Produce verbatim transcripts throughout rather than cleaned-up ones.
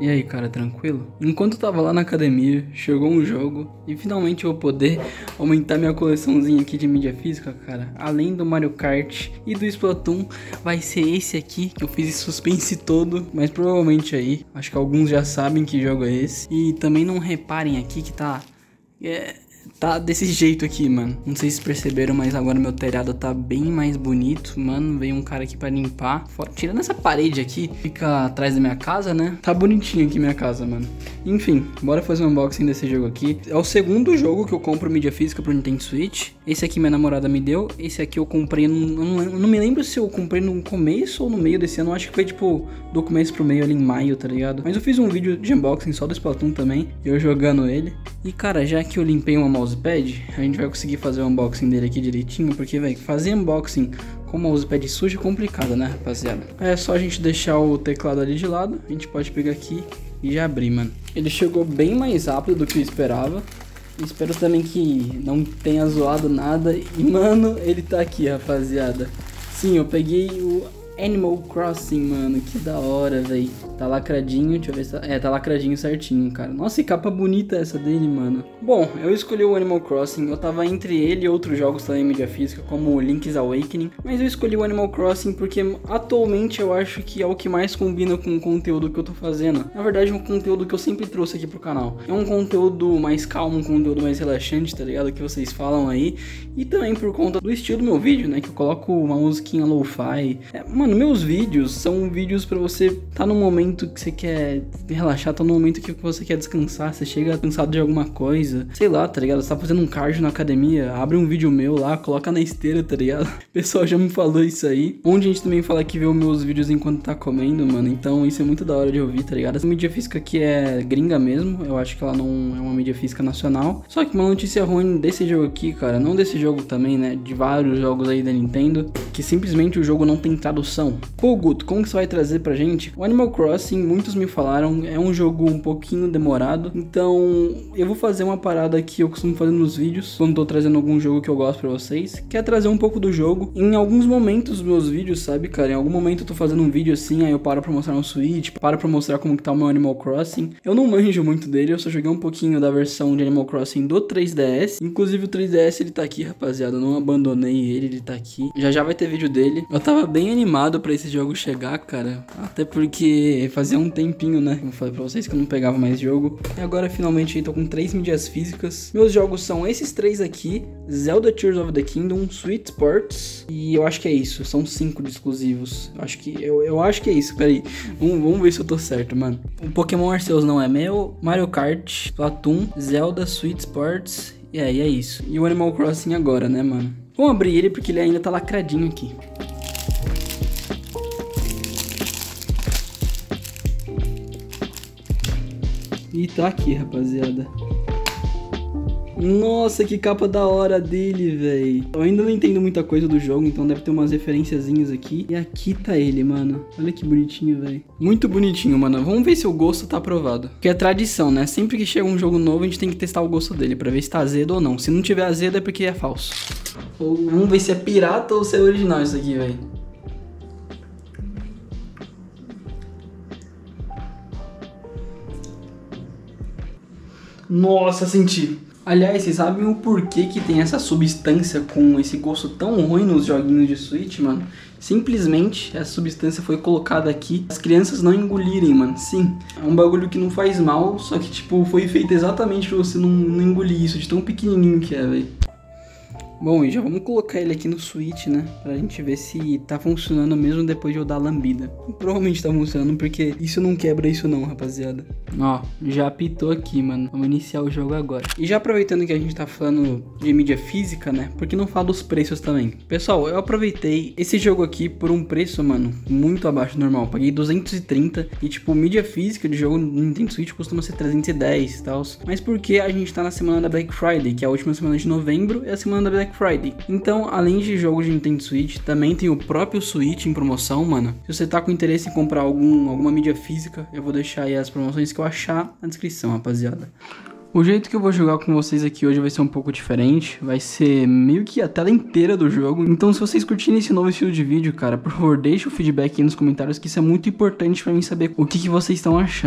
E aí, cara, tranquilo? Enquanto eu tava lá na academia, chegou um jogo e finalmente eu vou poder aumentar minha coleçãozinha aqui de mídia física, cara. Além do Mario Kart e do Splatoon, vai ser esse aqui, que eu fiz esse suspense todo, mas provavelmente aí, acho que alguns já sabem que jogo é esse. E também não reparem aqui que tá... É... Tá desse jeito aqui, mano. Não sei se vocês perceberam, mas agora meu telhado tá bem mais bonito. Mano, veio um cara aqui pra limpar. Tirando essa parede aqui, fica atrás da minha casa, né? Tá bonitinho aqui minha casa, mano. Enfim, bora fazer um unboxing desse jogo aqui. É o segundo jogo que eu compro mídia física pro Nintendo Switch. Esse aqui minha namorada me deu. Esse aqui eu comprei, no, eu não, eu não me lembro se eu comprei no começo ou no meio desse ano. Acho que foi tipo do começo pro meio ali em maio, tá ligado? Mas eu fiz um vídeo de unboxing só do Splatoon também, eu jogando ele. E cara, já que eu limpei uma mousepad, a gente vai conseguir fazer o unboxing dele aqui direitinho, porque, velho, fazer unboxing com o mousepad sujo é complicado, né, rapaziada? É só a gente deixar o teclado ali de lado, a gente pode pegar aqui e já abrir, mano. Ele chegou bem mais rápido do que eu esperava. Espero também que não tenha zoado nada. E, mano, ele tá aqui, rapaziada. Sim, eu peguei o Animal Crossing, mano, que da hora, velho. Tá lacradinho, deixa eu ver se tá... É, tá lacradinho certinho, cara. Nossa, que capa bonita essa dele, mano. Bom, eu escolhi o Animal Crossing. Eu tava entre ele e outros jogos também em mídia física, como Link's Awakening. Mas eu escolhi o Animal Crossing porque atualmente eu acho que é o que mais combina com o conteúdo que eu tô fazendo. Na verdade, é um conteúdo que eu sempre trouxe aqui pro canal. É um conteúdo mais calmo, um conteúdo mais relaxante, tá ligado? Que vocês falam aí. E também por conta do estilo do meu vídeo, né? Que eu coloco uma musiquinha lo-fi. É, mano, meus vídeos são vídeos pra você tá no momento que você quer relaxar, tá no momento que você quer descansar, você chega cansado de alguma coisa, sei lá, tá ligado? Você tá fazendo um cardio na academia, abre um vídeo meu lá, coloca na esteira, tá ligado? O pessoal já me falou isso aí. Onde a gente também fala que vê os meus vídeos enquanto tá comendo, mano, então isso é muito da hora de ouvir, tá ligado? Essa mídia física aqui é gringa mesmo, eu acho que ela não é uma mídia física nacional. Só que uma notícia ruim desse jogo aqui, cara, não desse jogo também, né, de vários jogos aí da Nintendo, que simplesmente o jogo não tem tradução. Pô, Guto, como que você vai trazer pra gente? O Animal Crossing, muitos me falaram, é um jogo um pouquinho demorado, então eu vou fazer uma parada que eu costumo fazer nos vídeos, quando tô trazendo algum jogo que eu gosto pra vocês, que é trazer um pouco do jogo em alguns momentos dos meus vídeos, sabe, cara? Em algum momento eu tô fazendo um vídeo assim, aí eu paro pra mostrar um Switch, paro pra mostrar como que tá o meu Animal Crossing. Eu não manjo muito dele, eu só joguei um pouquinho da versão de Animal Crossing do três D S, inclusive o três D S ele tá aqui, rapaziada, eu não abandonei ele, ele tá aqui. Já já vai ter vídeo dele. Eu tava bem animado pra esse jogo chegar, cara, até porque fazia um tempinho, né, eu falei pra vocês que eu não pegava mais jogo, e agora finalmente eu tô com três mídias físicas. Meus jogos são esses três aqui: Zelda Tears of the Kingdom, Switch Sports, e eu acho que é isso, são cinco de exclusivos. Eu acho que, eu, eu acho que é isso, peraí, vamos, vamos ver se eu tô certo, mano. O Pokémon Arceus não é meu, Mario Kart, Splatoon, Zelda, Switch Sports, e aí é isso. E o Animal Crossing agora, né, mano? Vamos abrir ele porque ele ainda tá lacradinho aqui. E tá aqui, rapaziada. Nossa, que capa da hora dele, velho. Eu ainda não entendo muita coisa do jogo, então deve ter umas referenciazinhas aqui. E aqui tá ele, mano. Olha que bonitinho, velho. Muito bonitinho, mano. Vamos ver se o gosto tá aprovado. Porque é tradição, né? Sempre que chega um jogo novo, a gente tem que testar o gosto dele pra ver se tá azedo ou não. Se não tiver azedo é porque é falso. Vamos ver se é pirata ou se é original isso aqui, velho. Nossa, senti. Aliás, vocês sabem o porquê que tem essa substância com esse gosto tão ruim nos joguinhos de Switch, mano? Simplesmente essa substância foi colocada aqui as crianças não engolirem, mano. Sim, é um bagulho que não faz mal, só que tipo foi feito exatamente pra você não, não engolir isso de tão pequenininho que é, velho. Bom, e já vamos colocar ele aqui no Switch, né? Pra gente ver se tá funcionando mesmo depois de eu dar a lambida. Provavelmente tá funcionando, porque isso não quebra isso não, rapaziada. Ó, já apitou aqui, mano. Vamos iniciar o jogo agora. E já aproveitando que a gente tá falando de mídia física, né? Por que não falar dos preços também? Pessoal, eu aproveitei esse jogo aqui por um preço, mano, muito abaixo do normal. Paguei duzentos e trinta e, tipo, mídia física de jogo no Nintendo Switch costuma ser trezentos e dez e tal. Mas porque a gente tá na semana da Black Friday, que é a última semana de novembro, é a semana da Black Friday. Então, além de jogos de Nintendo Switch, também tem o próprio Switch em promoção, mano. Se você tá com interesse em comprar algum, alguma mídia física, eu vou deixar aí as promoções que eu achar na descrição, rapaziada. O jeito que eu vou jogar com vocês aqui hoje vai ser um pouco diferente, vai ser meio que a tela inteira do jogo. Então se vocês curtirem esse novo estilo de vídeo, cara, por favor, deixa o feedback aí nos comentários, que isso é muito importante pra mim saber o que, que vocês estão achando.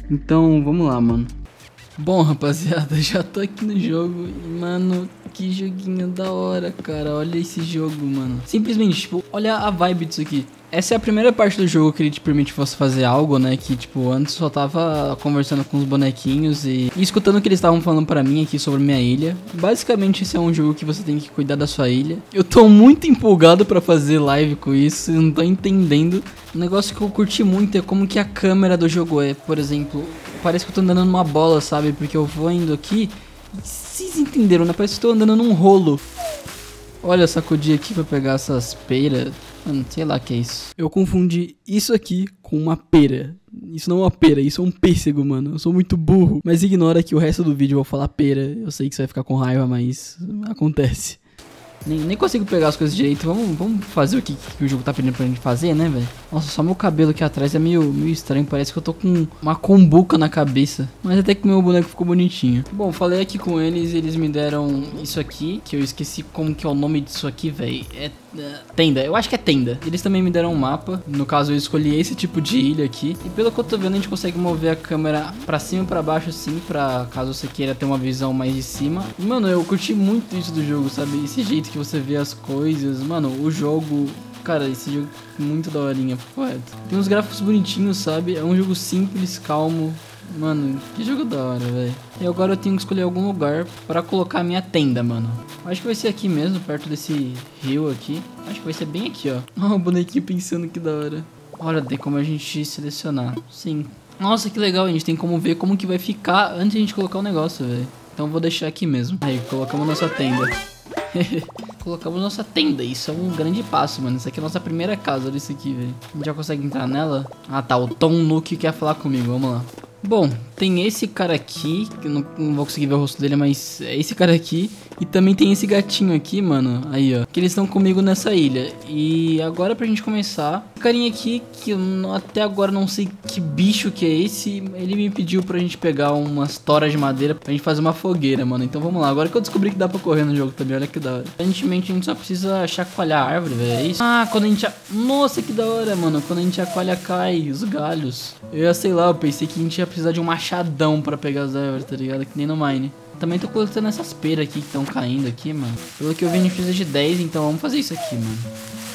Então, vamos lá, mano. Bom, rapaziada, já tô aqui no jogo e, mano, que joguinho da hora, cara. Olha esse jogo, mano. Simplesmente, tipo, olha a vibe disso aqui. Essa é a primeira parte do jogo que ele te permite você fazer algo, né? Que, tipo, antes só tava conversando com os bonequinhos e, e escutando o que eles estavam falando pra mim aqui sobre minha ilha. Basicamente, esse é um jogo que você tem que cuidar da sua ilha. Eu tô muito empolgado pra fazer live com isso, vocês não estão entendendo. Um negócio que eu curti muito é como que a câmera do jogo é, por exemplo. Parece que eu tô andando numa bola, sabe? Porque eu vou indo aqui. Vocês entenderam, né? Parece que eu tô andando num rolo. Olha, eu sacudi aqui pra pegar essas peiras. Mano, sei lá o que é isso. Eu confundi isso aqui com uma pera. Isso não é uma pera, isso é um pêssego, mano. Eu sou muito burro. Mas ignora que o resto do vídeo eu vou falar pera. Eu sei que você vai ficar com raiva, mas acontece. Nem, nem consigo pegar as coisas direito. Vamos, vamos fazer o que, que o jogo tá pedindo pra gente fazer, né, velho? Nossa, só meu cabelo aqui atrás é meio, meio estranho. Parece que eu tô com uma cumbuca na cabeça. Mas até que meu boneco ficou bonitinho. Bom, falei aqui com eles e eles me deram isso aqui. Que eu esqueci como que é o nome disso aqui, velho. É... Tenda, eu acho que é tenda. Eles também me deram um mapa. No caso eu escolhi esse tipo de ilha aqui. E pelo que eu tô vendo a gente consegue mover a câmera pra cima e pra baixo assim, pra caso você queira ter uma visão mais de cima. E, mano, eu curti muito isso do jogo, sabe? Esse jeito que você vê as coisas. Mano, o jogo... Cara, esse jogo é muito daorinha, correto. Tem uns gráficos bonitinhos, sabe? É um jogo simples, calmo. Mano, que jogo da hora, velho. E agora eu tenho que escolher algum lugar pra colocar a minha tenda, mano. Acho que vai ser aqui mesmo, perto desse rio aqui. Acho que vai ser bem aqui, ó. Ó, o bonequinho pensando que da hora. Olha, tem como a gente selecionar. Sim. Nossa, que legal, a gente tem como ver como que vai ficar antes de a gente colocar o negócio, velho. Então eu vou deixar aqui mesmo. Aí, colocamos nossa tenda. Colocamos nossa tenda, isso é um grande passo, mano. Isso aqui é a nossa primeira casa, olha isso aqui, velho. A gente já consegue entrar nela? Ah, tá, o Tom Nook quer falar comigo, vamos lá. Bom, tem esse cara aqui, que eu não, não vou conseguir ver o rosto dele, mas é esse cara aqui. E também tem esse gatinho aqui, mano, aí ó, que eles estão comigo nessa ilha. E agora pra gente começar, o carinha aqui, que eu não, até agora não sei que bicho que é esse, ele me pediu pra gente pegar umas toras de madeira pra gente fazer uma fogueira, mano. Então vamos lá, agora que eu descobri que dá pra correr no jogo também, olha que da hora. Aparentemente a gente só precisa chacoalhar a árvore, velho, é isso? Ah, quando a gente... Nossa, que da hora, mano, quando a gente chacoalha cai os galhos. Eu ia, sei lá, eu pensei que a gente ia precisar de um machadão pra pegar as árvores, tá ligado? Que nem no Mine. Também tô coletando essas peras aqui que estão caindo aqui, mano. Pelo que eu vi, a gente precisa de dez, então vamos fazer isso aqui, mano.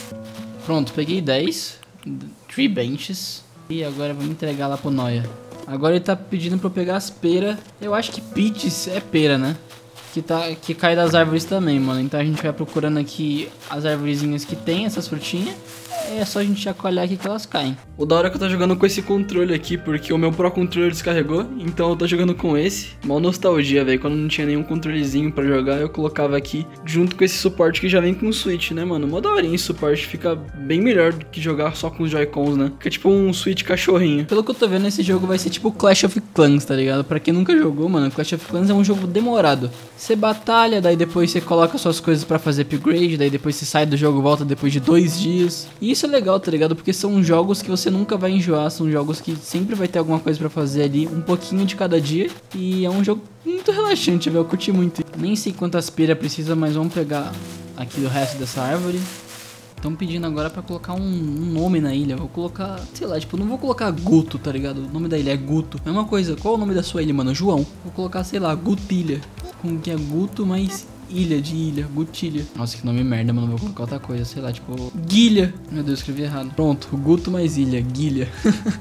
Pronto, peguei dez. Tree benches. E agora vamos entregar lá pro Noia. Agora ele tá pedindo pra eu pegar as peras. Eu acho que peaches é pera, né? Que, tá, que cai das árvores também, mano. Então a gente vai procurando aqui as arvorezinhas que tem essas frutinhas. É só a gente chacoalhar aqui que elas caem. O da hora é que eu tô jogando com esse controle aqui, porque o meu Pro Controller descarregou, então eu tô jogando com esse. Mó nostalgia, velho. Quando não tinha nenhum controlezinho pra jogar, eu colocava aqui junto com esse suporte que já vem com o Switch, né, mano? Mó daorinha esse suporte, fica bem melhor do que jogar só com os Joy-Cons, né? Fica tipo um Switch cachorrinho. Pelo que eu tô vendo, esse jogo vai ser tipo Clash of Clans, tá ligado? Pra quem nunca jogou, mano, Clash of Clans é um jogo demorado. Você batalha, daí depois você coloca suas coisas pra fazer upgrade, daí depois você sai do jogo e volta depois de dois dias. E isso é legal, tá ligado? Porque são jogos que você nunca vai enjoar, são jogos que sempre vai ter alguma coisa pra fazer ali, um pouquinho de cada dia. E é um jogo muito relaxante, velho, eu curti muito. Nem sei quantas peras precisa, mas vamos pegar aqui o resto dessa árvore. Estão pedindo agora pra colocar um, um nome na ilha. Vou colocar, sei lá, tipo, não vou colocar Guto, tá ligado? O nome da ilha é Guto. É uma coisa, qual é o nome da sua ilha, mano? João. Vou colocar, sei lá, Gutilha. Como que é Guto, mas ilha de ilha, Gutilha. Nossa, que nome merda, mano. Vou colocar outra coisa, sei lá, tipo, Guilha. Meu Deus, escrevi errado. Pronto, Guto mais ilha, Guilha.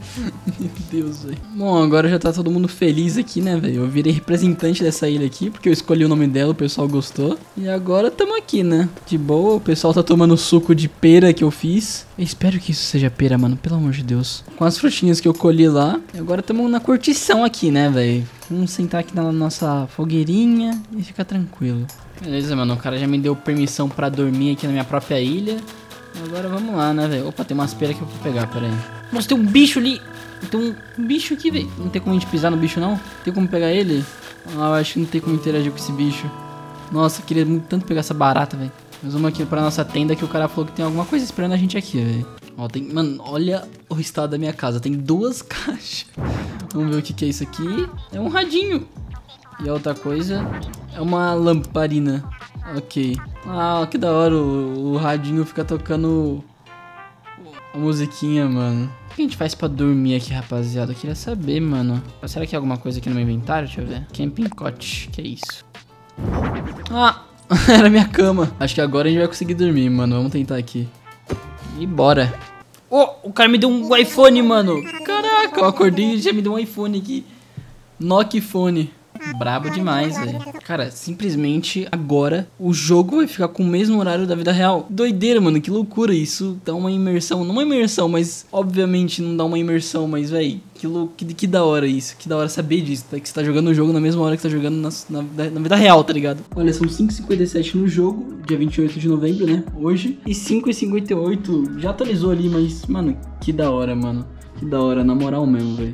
Meu Deus, velho. Bom, agora já tá todo mundo feliz aqui, né, velho? Eu virei representante dessa ilha aqui, porque eu escolhi o nome dela, o pessoal gostou. E agora tamo aqui, né? De boa, o pessoal tá tomando suco de pera que eu fiz. Eu espero que isso seja pera, mano, pelo amor de Deus. Com as frutinhas que eu colhi lá. E agora tamo na curtição aqui, né, velho? Vamos sentar aqui na nossa fogueirinha e ficar tranquilo. Beleza, mano, o cara já me deu permissão pra dormir aqui na minha própria ilha. Agora vamos lá, né, velho? Opa, tem umas peras que eu vou pegar, pera aí. Nossa, tem um bicho ali. Tem um bicho aqui, velho. Não tem como a gente pisar no bicho, não? Tem como pegar ele? Ah, eu acho que não tem como interagir com esse bicho. Nossa, eu queria muito tanto pegar essa barata, velho. Mas vamos aqui pra nossa tenda que o cara falou que tem alguma coisa esperando a gente aqui, velho. Ó, tem... Mano, olha o estado da minha casa. Tem duas caixas. Vamos ver o que que é isso aqui. É um radinho. E a outra coisa é uma lamparina. Ok. Ah, que da hora. O, o radinho fica tocando a musiquinha, mano. que a gente faz pra dormir aqui, rapaziada? Eu queria saber, mano. Será que é alguma coisa aqui no meu inventário? Deixa eu ver. Camping cot, que é isso? Ah, era minha cama. Acho que agora a gente vai conseguir dormir, mano. Vamos tentar aqui. E bora. Oh, o cara me deu um iPhone, mano. Caraca, eu acordei e já me deu um iPhone aqui. Nokia Phone. Brabo demais, velho. Cara, simplesmente agora o jogo vai ficar com o mesmo horário da vida real. Doideira, mano, que loucura. Isso dá uma imersão. Não uma imersão, mas obviamente não dá uma imersão. Mas, velho, que, lou... que, que da hora isso. Que da hora saber disso, tá? Que você tá jogando o jogo na mesma hora que você tá jogando na, na, na vida real, tá ligado? Olha, são cinco e cinquenta e sete no jogo, dia vinte e oito de novembro, né? Hoje. E cinco e cinquenta e oito já atualizou ali, mas, mano, que da hora, mano. Que da hora, na moral mesmo, velho.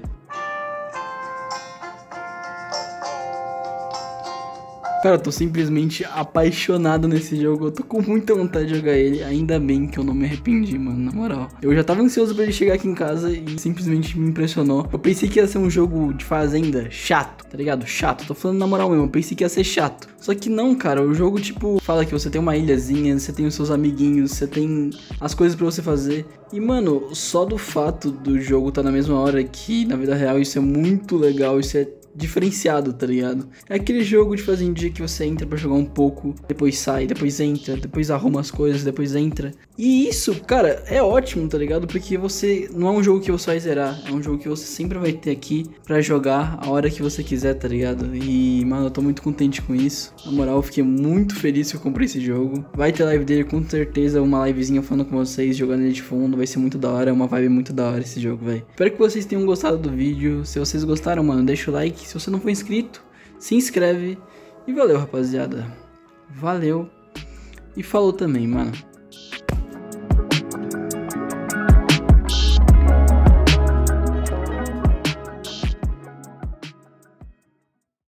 Cara, eu tô simplesmente apaixonado nesse jogo. Eu tô com muita vontade de jogar ele. Ainda bem que eu não me arrependi, mano, na moral. Eu já tava ansioso pra ele chegar aqui em casa e simplesmente me impressionou. Eu pensei que ia ser um jogo de fazenda chato, tá ligado? Chato, tô falando na moral mesmo. Eu pensei que ia ser chato. Só que não, cara, o jogo, tipo, fala que você tem uma ilhazinha, você tem os seus amiguinhos, você tem as coisas pra você fazer. E, mano, só do fato do jogo tá na mesma hora que na vida real, isso é muito legal, isso é diferenciado, tá ligado? É aquele jogo de fazendinha que você entra pra jogar um pouco, depois sai, depois entra, depois arruma as coisas, depois entra. E isso, cara, é ótimo, tá ligado? Porque você não é um jogo que você vai zerar, é um jogo que você sempre vai ter aqui pra jogar a hora que você quiser, tá ligado? E, mano, eu tô muito contente com isso. Na moral, eu fiquei muito feliz que eu comprei esse jogo. Vai ter live dele com certeza, uma livezinha falando com vocês, jogando ele de fundo, vai ser muito da hora, é uma vibe muito da hora esse jogo, velho. Espero que vocês tenham gostado do vídeo. Se vocês gostaram, mano, deixa o like. Se você não for inscrito, se inscreve. E valeu, rapaziada. Valeu. E falou também, mano.